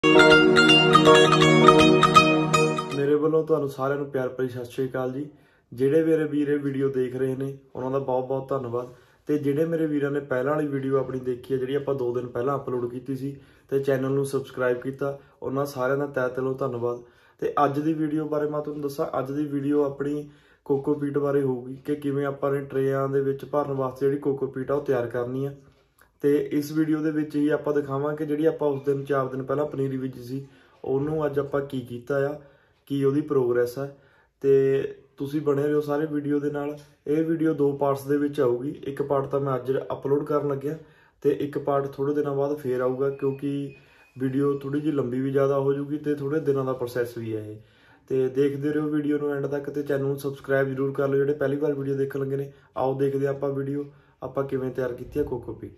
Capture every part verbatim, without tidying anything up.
मेरे वालों तुहानू सारिਆਂ ਨੂੰ प्यार भरी सत श्री अकाल जी। ਜਿਹੜੇ ਮੇਰੇ ਵੀਰ ਇਹ ਵੀਡੀਓ ਦੇਖ ਰਹੇ ਨੇ ਉਹਨਾਂ ਦਾ ਬਹੁਤ ਬਹੁਤ ਧੰਨਵਾਦ। ਤੇ ਜਿਹੜੇ ਮੇਰੇ ਵੀਰਾਂ ਨੇ ਪਹਿਲਾਂ ਵਾਲੀ ਵੀਡੀਓ ਆਪਣੀ ਦੇਖੀ ਹੈ ਜਿਹੜੀ ਆਪਾਂ ਦੋ ਦਿਨ ਪਹਿਲਾਂ ਅਪਲੋਡ ਕੀਤੀ ਸੀ ਤੇ ਚੈਨਲ ਨੂੰ ਸਬਸਕ੍ਰਾਈਬ ਕੀਤਾ, ਉਹਨਾਂ ਸਾਰਿਆਂ ਦਾ ਤਹਿ ਦਿਲੋਂ ਧੰਨਵਾਦ। ਤੇ ਅੱਜ ਦੀ ਵੀਡੀਓ ਬਾਰੇ ਮੈਂ ਤੁਹਾਨੂੰ ਦੱਸਾਂ, ਅੱਜ ਦੀ ਵੀਡੀਓ ਆਪਣੀ ਕੋਕੋਪੀਟ ਬਾਰੇ ਹੋਊਗੀ ਕਿ ਕਿਵੇਂ ਆਪਾਂ ਨੇ ਟਰੇਆਂ ਦੇ ਵਿੱਚ ਭਰਨ ਵਾਸਤੇ ਜਿਹੜੀ ਕੋਕੋਪੀਟ ਆ ਉਹ ਤਿਆਰ ਕਰਨੀ ਆ। ਤੇ ਇਸ ਵੀਡੀਓ ਦੇ ਵਿੱਚ ਹੀ ਆਪਾਂ ਦਿਖਾਵਾਂਗੇ ਜਿਹੜੀ ਆਪਾਂ ਉਸ ਦਿਨ ਚਾਰ ਦਿਨ ਪਹਿਲਾਂ ਪਨੀਰੀ ਬੀਜੀ ਸੀ ਉਹਨੂੰ ਅੱਜ ਆਪਾਂ ਕੀ ਕੀਤਾ ਆ, ਕੀ ਉਹਦੀ ਪ੍ਰੋਗਰੈਸ ਹੈ। ਤੇ ਤੁਸੀਂ ਬਣੇ ਰਹੋ ਸਾਰੇ ਵੀਡੀਓ ਦੇ ਨਾਲ। ਇਹ ਵੀਡੀਓ ਦੋ ਪਾਰਟਸ ਦੇ ਵਿੱਚ ਆਊਗੀ। ਇੱਕ ਪਾਰਟ ਤਾਂ ਮੈਂ ਅੱਜ ਅਪਲੋਡ ਕਰਨ ਲੱਗਿਆ ਤੇ ਇੱਕ ਪਾਰਟ ਥੋੜੇ ਦਿਨਾਂ ਬਾਅਦ ਫੇਰ ਆਊਗਾ, ਕਿਉਂਕਿ ਵੀਡੀਓ ਥੋੜੀ ਜਿਹੀ ਲੰਬੀ ਵੀ ਜ਼ਿਆਦਾ ਹੋ ਜਾਊਗੀ ਤੇ ਥੋੜੇ ਦਿਨਾਂ ਦਾ ਪ੍ਰੋਸੈਸ ਵੀ ਹੈ ਇਹ। ਤੇ ਦੇਖਦੇ ਰਹੋ ਵੀਡੀਓ ਨੂੰ ਐਂਡ ਤੱਕ ਤੇ ਚੈਨਲ ਨੂੰ ਸਬਸਕ੍ਰਾਈਬ ਜ਼ਰੂਰ ਕਰ ਲਓ ਜਿਹੜੇ ਪਹਿਲੀ ਵਾਰ ਵੀਡੀਓ ਦੇਖਣ ਲੱਗੇ ਨੇ। ਆਓ ਦੇਖਦੇ ਆਪਾਂ ਵੀਡੀਓ ਆਪਾਂ ਕਿਵੇਂ ਤਿਆਰ ਕੀਤੀ ਹੈ ਕੋਕੋਪੀਟ।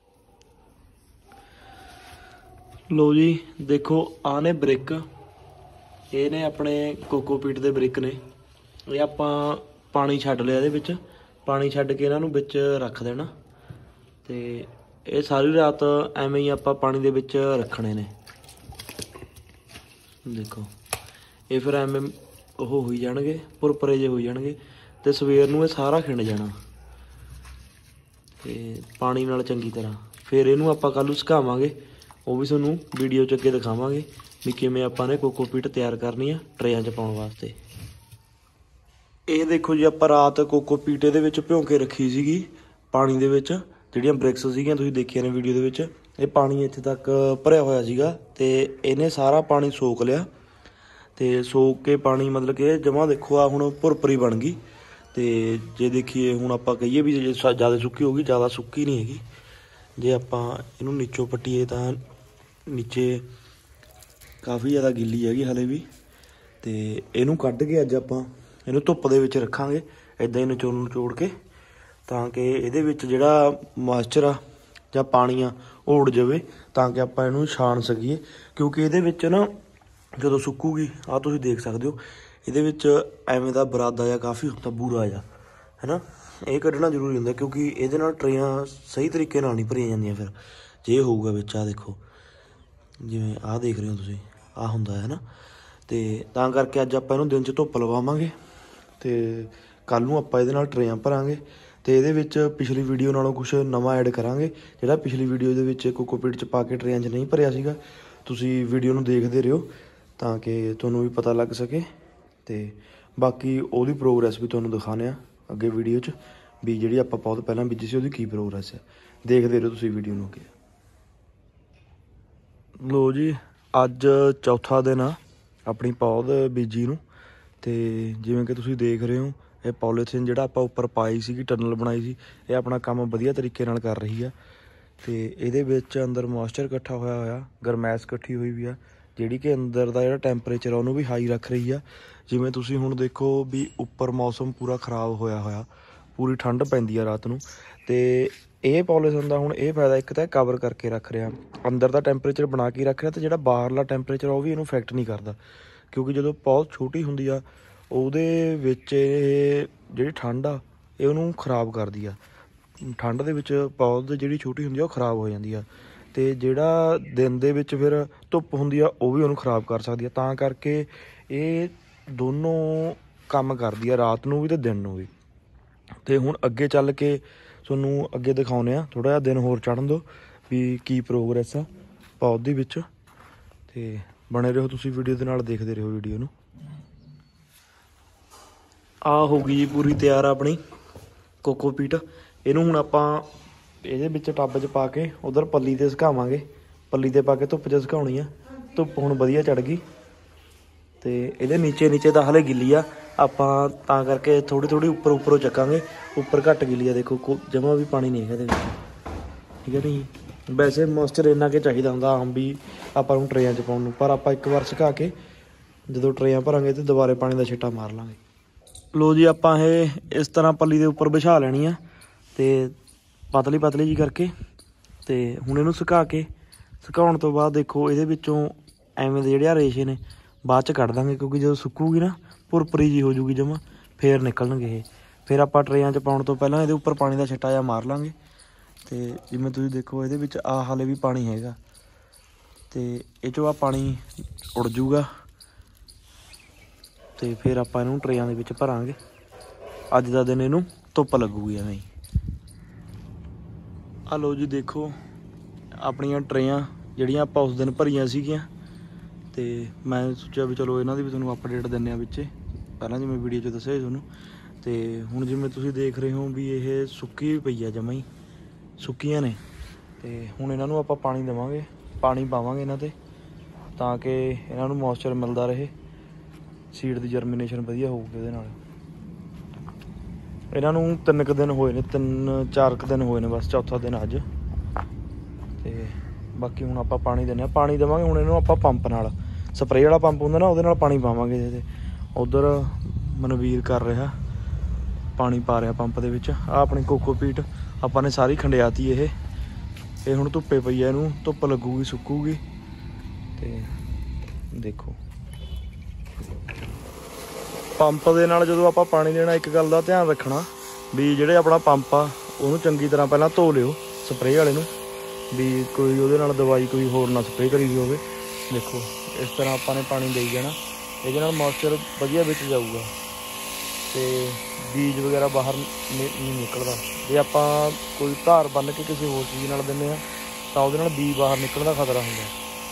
लो जी देखो आ ने ब्रिक, ये ने अपने कोकोपीट दे ब्रिक ने। ये आपां पानी छड्ड लिया इहदे विच, पानी छड्ड के इन्हां नूं विच रख देना ते ये सारी रात एवें ही आपां पानी दे विच रखणे ने। देखो ये फिर एवें ओह होई जाणगे, पुरपरे जे होई जाणगे ते सवेर नूं ये सारा खिंड जाना ते पानी नाल चंगी तरह। फिर इहनूं आपां कल नूं सुकावांगे, वो भी तुहानूं वीडियो च अगे दिखावांगे भी किवें आपां ने कोकोपीट तैयार करनी है ट्रेयां च पाउण वास्ते। ये देखो जी आपां रात कोकोपीट इहदे विच भिओं के रखी सीगी पानी दे विच। जिहड़ियां ब्रिक्स सीगियां तुसीं देखियां ने वीडियो दे विच, ये पानी इत्थे तक भरिया होया सीगा ते इहने सारा पानी सोक लिया ते सोक के पानी मतलब कि जमा देखो आ हुण भुरभरी बन गई। ते जे देखिए हुण आपां कहिए भी जे ज़्यादा सुक्की हो गई, ज़्यादा सुक्की नहीं हैगी। जे आपां इहनूं नीचों पट्टीए तां नीचे काफ़ी ज़्यादा गिल्ली हैगी हले भी। तो इनू कढ़ के अज आपां इनू धुप्प दे विच रखांगे इदां ही निचोड़ निचोड़ के, ताकि इहदे विच जिहड़ा मॉइस्चर आ जां पानी आ ओह उड़ जावे, ताकि आपां इनू छाण सकीए। क्योंकि इहदे विच ना जदों सुक्कूगी आ तुसीं देख सकदे हो इहदे विच एवें दा बरादा जिहा काफ़ी हुंदा, बूरा जिहा है ना। ये कढ़ना जरूरी हुंदा क्योंकि इहदे नाल ट्रेयां सही तरीके नाल नहीं भरियां जांदियां। फिर जे होऊगा विच आ देखो जिवें आ देख रहे हो तुसीं आ हुंदा है ना। ते तां करके अज आपां इहनूं दिन च धुप्प लवावांगे ते कल नूं आपां इहदे नाल ट्रेयां भरांगे। ते इहदे विच पिछली वीडियो नालों कुछ नवां ऐड करांगे, जिहड़ा पिछली वीडियो दे विच कोकोपीट च पा के ट्रेयां च नहीं भरिया सीगा। तुसीं वीडियो नूं देखदे रहियो तां कि तुहानूं भी पता लग सके। ते बाकी ओहदी प्रोग्रेस भी तुहानूं दिखाने आ अगे वीडियो च भी जिहड़ी आपां पौध पहलां बीजी सी ओहदी की प्रोग्रेस है। देखदे रहियो तुसीं वीडियो नूं अगे। लो जी अज चौथा दिन आ अपनी पौध बीजी नूं ते जिवें कि तुसीं देख रहे हो ये पॉलीथीन जिहड़ा आपां उपर पाई सी टनल बनाई सी ये अपना काम वधिया तरीके नाल कर रही है। ते इहदे विच अंदर मॉइस्चर इकट्ठा होया होया, गरमैश इकट्ठी हुई भी आ जिहड़ी कि अंदर दा जिहड़ा टैंपरेचर आ उहनूं भी हाई रख रही है। जिवें तुसीं हुण देखो भी उपर मौसम पूरा खराब होया होया, पूरी ठंड पैंदी है रात नूं। ते ਇਹ ਪੋਲੀਥੀਨ ਦਾ ਹੁਣ ਇਹ ਫਾਇਦਾ ਇੱਕ ਤਾਂ ਕਵਰ ਕਰਕੇ ਰੱਖ ਰਿਹਾ, ਅੰਦਰ ਦਾ ਟੈਂਪਰੇਚਰ ਬਣਾ ਕੇ ਰੱਖ ਰਿਹਾ ਤੇ ਜਿਹੜਾ ਬਾਹਰਲਾ ਟੈਂਪਰੇਚਰ ਉਹ ਵੀ ਇਹਨੂੰ ਇਫੈਕਟ ਨਹੀਂ ਕਰਦਾ। ਕਿਉਂਕਿ ਜਦੋਂ ਬਹੁਤ ਛੋਟੀ ਹੁੰਦੀ ਆ ਉਹਦੇ ਵਿੱਚ ਇਹ ਜਿਹੜੀ ਠੰਡ ਆ ਇਹ ਉਹਨੂੰ ਖਰਾਬ ਕਰਦੀ ਆ। ਠੰਡ ਦੇ ਵਿੱਚ ਪੌਦ ਜਿਹੜੀ ਛੋਟੀ ਹੁੰਦੀ ਆ ਉਹ ਖਰਾਬ ਹੋ ਜਾਂਦੀ ਆ ਤੇ ਜਿਹੜਾ ਦਿਨ ਦੇ ਵਿੱਚ ਫਿਰ ਧੁੱਪ ਹੁੰਦੀ ਆ ਉਹ ਵੀ ਉਹਨੂੰ ਖਰਾਬ ਕਰ ਸਕਦੀ ਆ। ਤਾਂ ਕਰਕੇ ਇਹ ਦੋਨੋਂ ਕੰਮ ਕਰਦੀ ਆ, ਰਾਤ ਨੂੰ ਵੀ ਤੇ ਦਿਨ ਨੂੰ ਵੀ। ਤੇ ਹੁਣ ਅੱਗੇ ਚੱਲ ਕੇ ਤੁਹਾਨੂੰ ਅੱਗੇ ਦਿਖਾਉਂਦੇ ਆ, ਥੋੜ੍ਹਾ ਜਿਹਾ ਦਿਨ ਹੋਰ ਚੜ੍ਹਨ ਦਿਓ ਵੀ ਕੀ ਪ੍ਰੋਗਰੈਸ ਆ ਪੌਦ ਦੇ ਵਿੱਚ। ਤੇ ਬਣੇ ਰਹੋ ਤੁਸੀਂ ਵੀਡੀਓ ਦੇ ਨਾਲ, ਦੇਖਦੇ ਰਹੋ ਵੀਡੀਓ ਨੂੰ। ਆ ਹੋ ਗਈ ਜੀ ਪੂਰੀ ਤਿਆਰ ਆਪਣੀ ਕੋਕੋਪੀਟ। ਇਹਨੂੰ ਹੁਣ ਆਪਾਂ ਇਹਦੇ ਵਿੱਚ ਟੱਬ 'ਚ ਪਾ ਕੇ ਉਧਰ ਪੱਲੀ 'ਤੇ ਸੁਕਾਵਾਂਗੇ। ਪੱਲੀ 'ਤੇ ਪਾ ਕੇ ਧੁੱਪ 'ਚ ਸੁਕਾਉਣੀ ਆ। ਧੁੱਪ ਹੁਣ ਵਧੀਆ ਚੜ੍ਹ ਗਈ ਤੇ ਇਹਦੇ ਨੀਚੇ ਨੀਚੇ ਤਾਂ ਹਲੇ ਗਿੱਲੀ ਆ, ਆਪਾਂ ਤਾਂ ਕਰਕੇ ਥੋੜ੍ਹੀ ਥੋੜ੍ਹੀ ਉੱਪਰ ਉੱਪਰੋਂ ਚੱਕਾਂਗੇ। ਉੱਪਰ ਘੱਟ ਗਿੱਲੀ ਆ ਦੇਖੋ, ਕੋ ਜਮਾ ਵੀ ਪਾਣੀ ਨਹੀਂ ਹੈਗਾ ਇਹਦੇ ਵਿੱਚ, ਠੀਕ ਹੈ ਨਹੀਂ। ਵੈਸੇ ਮੋਇਸਚਰ ਇੰਨਾ ਕੁ ਚਾਹੀਦਾ ਹੁੰਦਾ ਆਮ ਵੀ ਆਪਾਂ ਨੂੰ ਟਰੇਆਂ 'ਚ ਪਾਉਣ ਨੂੰ, ਪਰ ਆਪਾਂ ਇੱਕ ਵਾਰ ਸੁਕਾ ਕੇ ਜਦੋਂ ਟਰੇਆਂ ਭਰਾਂਗੇ ਤੇ ਦੁਬਾਰੇ ਪਾਣੀ ਦਾ ਛਿੱਟਾ ਮਾਰ ਲਾਂਗੇ। ਲੋ ਜੀ ਆਪਾਂ ਇਹ ਇਸ ਤਰ੍ਹਾਂ ਪੱਲੀ ਦੇ ਉੱਪਰ ਵਿਛਾ ਲੈਣੀ ਆ ਤੇ ਪਤਲੀ ਪਤਲੀ ਜੀ ਕਰਕੇ। ਤੇ ਹੁਣ ਇਹਨੂੰ ਸੁਕਾ ਕੇ ਸੁਕਾਉਣ ਤੋਂ ਬਾਅਦ ਦੇਖੋ ਇਹਦੇ ਵਿੱਚੋਂ ਐਵੇਂ ਦੇ ਜਿਹੜੇ ਆ ਰੇਸ਼ੇ ਨੇ ਬਾਅਦ 'ਚ ਕੱਢ ਦਾਂਗੇ, ਕਿਉਂਕਿ ਜਦੋਂ ਸੁੱਕੂਗੀ ਨਾ ਭੁਰਭਰੀ ਜੀ ਹੋ ਜੂਗੀ ਜਮਾ, ਫੇਰ ਨਿਕਲਣਗੇ ਇਹ। ਫਿਰ ਆਪਾਂ ਟਰੇਆਂ 'ਚ ਪਾਉਣ ਤੋਂ ਪਹਿਲਾਂ ਇਹਦੇ ਉੱਪਰ ਪਾਣੀ ਦਾ ਛਿੱਟਾ ਜਿਹਾ ਮਾਰ ਲਾਂਗੇ। ਤੇ ਜਿਵੇਂ ਤੁਸੀਂ ਦੇਖੋ ਇਹਦੇ ਵਿੱਚ ਆ ਹਾਲੇ ਵੀ ਪਾਣੀ ਹੈਗਾ ਤੇ ਇਹ 'ਚੋਂ ਆ ਪਾਣੀ ਉੜ ਜੂਗਾ ਤੇ ਫਿਰ ਆਪਾਂ ਇਹਨੂੰ ਟਰੇਆਂ ਦੇ ਵਿੱਚ ਭਰਾਂਗੇ। ਅੱਜ ਦਾ ਦਿਨ ਇਹਨੂੰ ਧੁੱਪ ਲੱਗੂਗੀ ਐਵੇਂ ਹੀ। ਆ ਲਓ ਜੀ, ਦੇਖੋ ਆਪਣੀਆਂ ਟਰੇਆਂ ਜਿਹੜੀਆਂ ਆਪਾਂ ਉਸ ਦਿਨ ਭਰੀਆਂ ਸੀਗੀਆਂ। ਤੇ ਮੈਂ ਸੋਚਿਆ ਵੀ ਚਲੋ ਇਹਨਾਂ ਦੀ ਵੀ ਤੁਹਾਨੂੰ ਅਪਡੇਟ ਦਿੰਦੇ ਹਾਂ ਵਿੱਚ। ਪਹਿਲਾਂ ਜਿਵੇਂ ਵੀਡੀਓ 'ਚ ਦੱਸਿਆ ਸੀ ਤੁਹਾਨੂੰ। ਤੇ ਹੁਣ ਜਿਵੇਂ ਤੁਸੀਂ ਦੇਖ ਰਹੇ ਹੋ ਵੀ ਇਹ ਸੁੱਕੀ ਵੀ ਪਈ ਆ, ਜਮਾਂ ਹੀ ਸੁੱਕੀਆਂ ਨੇ। ਤੇ ਹੁਣ ਇਹਨਾਂ ਨੂੰ ਆਪਾਂ ਪਾਣੀ ਦੇਵਾਂਗੇ, ਪਾਣੀ ਪਾਵਾਂਗੇ ਇਹਨਾਂ 'ਤੇ ਤਾਂ ਕਿ ਇਹਨਾਂ ਨੂੰ ਮੋਇਸਚਰ ਮਿਲਦਾ ਰਹੇ, ਸੀਡ ਦੀ ਜਰਮੀਨੇਸ਼ਨ ਵਧੀਆ ਹੋਊਗੀ ਉਹਦੇ ਨਾਲ। ਇਹਨਾਂ ਨੂੰ ਤਿੰਨ ਕੁ ਦਿਨ ਹੋਏ ਨੇ, ਤਿੰਨ ਚਾਰ ਕੁ ਦਿਨ ਹੋਏ ਨੇ ਬਸ, ਚੌਥਾ ਦਿਨ ਅੱਜ। ਤੇ ਬਾਕੀ ਹੁਣ ਆਪਾਂ ਪਾਣੀ ਦਿੰਦੇ ਹਾਂ, ਪਾਣੀ ਦੇਵਾਂਗੇ ਹੁਣ ਇਹਨੂੰ ਆਪਾਂ ਪੰਪ ਨਾਲ, ਸਪਰੇਅ ਵਾਲਾ ਪੰਪ ਹੁੰਦਾ ਨਾ, ਉਹਦੇ ਨਾਲ ਪਾਣੀ ਪਾਵਾਂਗੇ ਇਹਦੇ 'ਤੇ। ਉੱਧਰ ਮਨਵੀਰ ਕਰ ਰਿਹਾ, ਪਾਣੀ ਪਾ ਰਿਹਾ ਪੰਪ ਦੇ ਵਿੱਚ। ਆਹ ਆਪਣੀ ਕੋਕੋਪੀਟ ਆਪਾਂ ਨੇ ਸਾਰੀ ਖੰਡਿਆਤੀ। ਇਹ ਇਹ ਹੁਣ ਧੁੱਪੇ ਪਈ ਆ, ਇਹਨੂੰ ਧੁੱਪ ਲੱਗੂਗੀ, ਸੁੱਕੂਗੀ। ਤੇ ਦੇਖੋ ਪੰਪ ਦੇ ਨਾਲ ਜਦੋਂ ਆਪਾਂ ਪਾਣੀ ਦੇਣਾ, ਇੱਕ ਗੱਲ ਦਾ ਧਿਆਨ ਰੱਖਣਾ ਵੀ ਜਿਹੜੇ ਆਪਣਾ ਪੰਪ ਆ ਉਹਨੂੰ ਚੰਗੀ ਤਰ੍ਹਾਂ ਪਹਿਲਾਂ ਧੋ ਲਿਓ, ਸਪਰੇਅ ਵਾਲੇ ਨੂੰ, ਵੀ ਕੋਈ ਉਹਦੇ ਨਾਲ ਦਵਾਈ ਕੋਈ ਹੋਰ ਨਾ ਸਪਰੇਅ ਕਰੀ ਦੀ ਹੋਵੇ। ਦੇਖੋ ਇਸ ਤਰ੍ਹਾਂ ਆਪਾਂ ਨੇ ਪਾਣੀ ਦੇਈ ਜਾਣਾ, ਇਹਦੇ ਨਾਲ ਮੋਇਸਚਰ ਵਧੀਆ ਵਿੱਚ ਜਾਊਗਾ ਤੇ ਬੀਜ ਵਗੈਰਾ ਬਾਹਰ ਨਹੀਂ ਨਿਕਲਦਾ। ਜੇ ਆਪਾਂ ਕੋਈ ਧਾਰ ਬੰਨ੍ਹ ਕੇ ਕਿਸੇ ਹੋਰ ਚੀਜ਼ ਨਾਲ ਦਿੰਦੇ ਹਾਂ ਤਾਂ ਉਹਦੇ ਨਾਲ ਬੀਜ ਬਾਹਰ ਨਿਕਲਣ ਦਾ ਖਤਰਾ ਹੁੰਦਾ।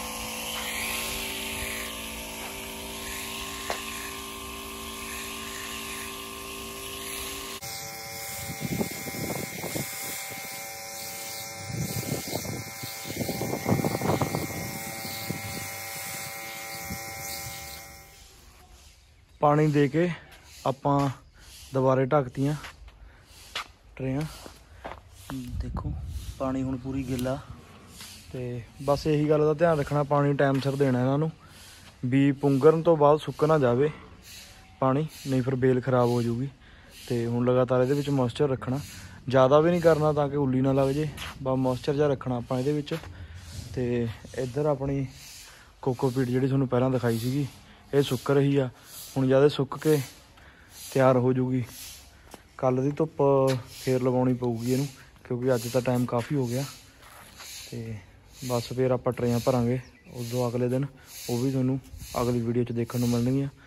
ਪਾਣੀ ਦੇ ਕੇ ਆਪਾਂ ਦੁਬਾਰੇ ਢੱਕਤੀਆਂ ਟਰੇਆਂ। ਦੇਖੋ ਪਾਣੀ ਹੁਣ ਪੂਰੀ ਗਿੱਲਾ। ਤੇ ਬਸ ਇਹੀ ਗੱਲ ਦਾ ਧਿਆਨ ਰੱਖਣਾ, ਪਾਣੀ ਟਾਈਮ ਸਿਰ ਦੇਣਾ ਇਹਨਾਂ ਨੂੰ, ਵੀ ਪੁੰਗਰਨ ਤੋਂ ਬਾਅਦ ਸੁੱਕ ਨਾ ਜਾਵੇ ਪਾਣੀ, ਨਹੀਂ ਫਿਰ ਬੇਲ ਖ਼ਰਾਬ ਹੋ ਜਾਊਗੀ। ਤੇ ਹੁਣ ਲਗਾਤਾਰ ਇਹਦੇ ਵਿੱਚ ਮੋਇਸਚਰ ਰੱਖਣਾ, ਜ਼ਿਆਦਾ ਵੀ ਨਹੀਂ ਕਰਨਾ ਤਾਂ ਕਿ ਉੱਲੀ ਨਾ ਲੱਗ ਜੇ, ਬਸ ਮੋਇਸਚਰ ਜਿਹਾ ਰੱਖਣਾ ਆਪਾਂ ਇਹਦੇ ਵਿੱਚ। ਤੇ ਇੱਧਰ ਆਪਣੀ ਕੋਕੋਪੀਟ ਜਿਹੜੀ ਤੁਹਾਨੂੰ ਪਹਿਲਾਂ ਦਿਖਾਈ ਸੀਗੀ, ਇਹ ਸੁੱਕ ਰਹੀ ਆ। ਹੁਣ ਜਦ ਸੁੱਕ ਕੇ ਤਿਆਰ ਹੋ ਜੂਗੀ, ਕੱਲ੍ਹ ਦੀ ਧੁੱਪ ਫੇਰ ਲਵਾਉਣੀ ਪਊਗੀ ਇਹਨੂੰ, ਕਿਉਂਕਿ ਅੱਜ ਦਾ ਟਾਈਮ ਕਾਫੀ ਹੋ ਗਿਆ। ਤੇ ਬਸ ਫਿਰ ਆਪਾਂ ਟਰੇਆਂ ਭਰਾਂਗੇ ਉਦੋਂ ਅਗਲੇ ਦਿਨ, ਉਹ ਵੀ ਤੁਹਾਨੂੰ ਅਗਲੀ ਵੀਡੀਓ 'ਚ ਦੇਖਣ ਨੂੰ ਮਿਲਣਗੀਆਂ।